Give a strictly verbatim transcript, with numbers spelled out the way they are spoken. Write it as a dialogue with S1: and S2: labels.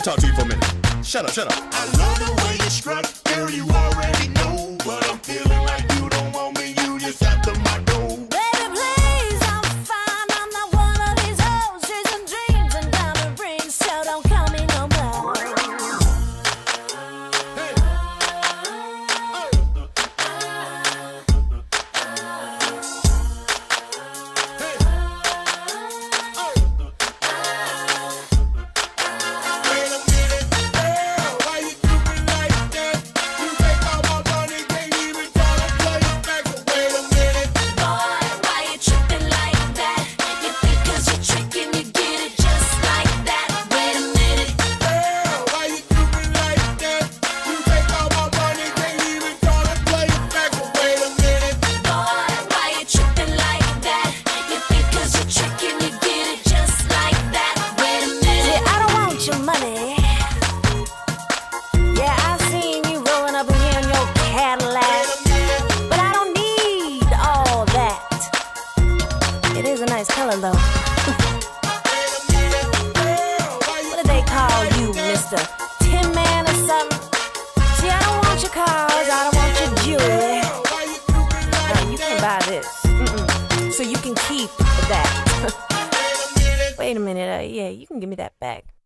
S1: talk to you for a minute. Shut up, shut up.
S2: I love the way you strut, girl, you already know. But I'm feeling like you don't want me, you just after my dough.
S3: Baby, please, I'm fine. I'm not one of these hoes chasing dreams and diamond rings, so don't call me no more.
S2: Hey. Wait a minute, girl, why you do me like that? You take all my money, can't even try to play it back. So wait a minute,
S3: Boy, why you tripping like that? You think 'cause you're tricking, you get it just like that. Wait a minute.
S2: girl, why you do me like that? You take all my money, can't even try to play it back. So wait a minute,
S3: Boy, why you tripping like that? You think 'cause you're tricking, you get it just like that. Wait a minute. See, I don't want your money. Yeah, I've seen you rolling up in here in your Cadillac, but I don't need all that. It is a nice color though. What do they call you, Mister Tin Man or something? See, I don't want your cars, I don't want your jewelry.
S2: why you do me like
S3: No, you can buy this. Mm-mm. So you can keep that. Wait a minute, uh, yeah, you can give me that back.